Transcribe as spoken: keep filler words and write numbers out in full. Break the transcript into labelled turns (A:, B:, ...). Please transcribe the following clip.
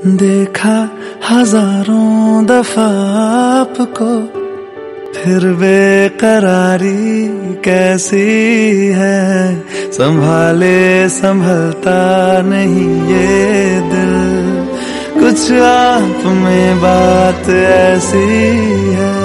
A: देखा हजारों दफा आपको, फिर बेकरारी कैसी है। संभाले संभलता नहीं ये दिल, कुछ आप में बात ऐसी है।